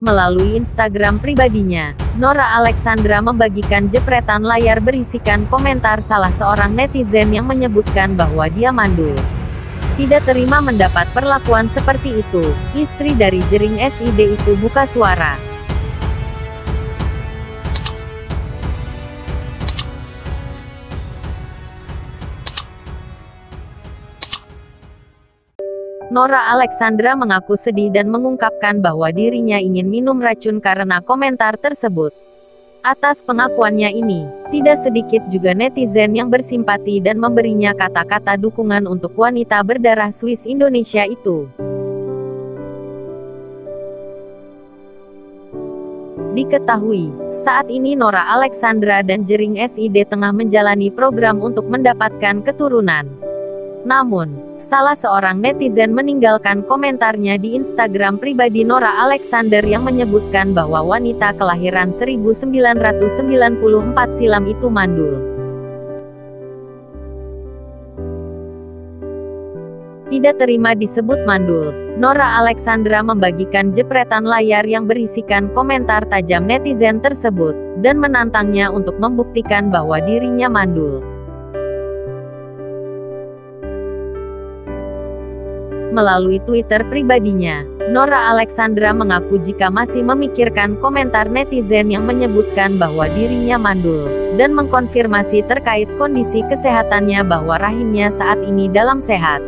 Melalui Instagram pribadinya, Nora Alexandra membagikan jepretan layar berisikan komentar salah seorang netizen yang menyebutkan bahwa dia mandul. Tidak terima mendapat perlakuan seperti itu, istri dari Jering SID itu buka suara. Nora Alexandra mengaku sedih dan mengungkapkan bahwa dirinya ingin minum racun karena komentar tersebut. Atas pengakuannya ini, tidak sedikit juga netizen yang bersimpati dan memberinya kata-kata dukungan untuk wanita berdarah Swiss Indonesia itu. Diketahui, saat ini Nora Alexandra dan Jering SID tengah menjalani program untuk mendapatkan keturunan. Namun, salah seorang netizen meninggalkan komentarnya di Instagram pribadi Nora Alexandra yang menyebutkan bahwa wanita kelahiran 1994 silam itu mandul. Tidak terima disebut mandul, Nora Alexandra membagikan jepretan layar yang berisikan komentar tajam netizen tersebut, dan menantangnya untuk membuktikan bahwa dirinya mandul. Melalui Twitter pribadinya, Nora Alexandra mengaku jika masih memikirkan komentar netizen yang menyebutkan bahwa dirinya mandul, dan mengkonfirmasi terkait kondisi kesehatannya bahwa rahimnya saat ini dalam sehat.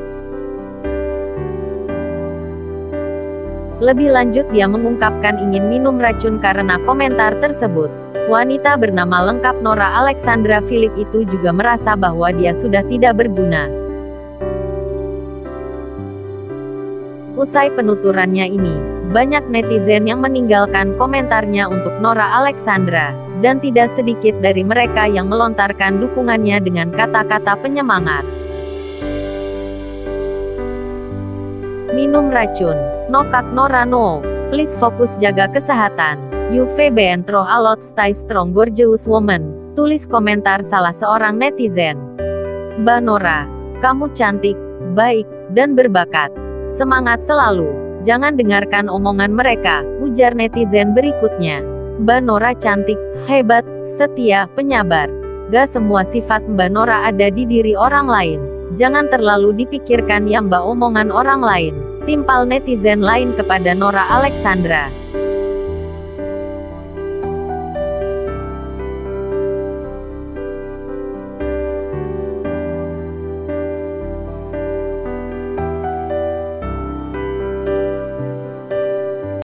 Lebih lanjut dia mengungkapkan ingin minum racun karena komentar tersebut. Wanita bernama lengkap Nora Alexandra Philip itu juga merasa bahwa dia sudah tidak berguna. Usai penuturannya ini, banyak netizen yang meninggalkan komentarnya untuk Nora Alexandra, dan tidak sedikit dari mereka yang melontarkan dukungannya dengan kata-kata penyemangat. Minum racun, no kak Nora no, please fokus jaga kesehatan, UVBN throw a lot stay strong gorgeous woman, tulis komentar salah seorang netizen. Mbak Nora, kamu cantik, baik, dan berbakat. Semangat selalu, jangan dengarkan omongan mereka, ujar netizen berikutnya. Mbak Nora cantik, hebat, setia, penyabar. Gak semua sifat Mbak Nora ada di diri orang lain. Jangan terlalu dipikirkan ya Mbak omongan orang lain, timpal netizen lain kepada Nora Alexandra.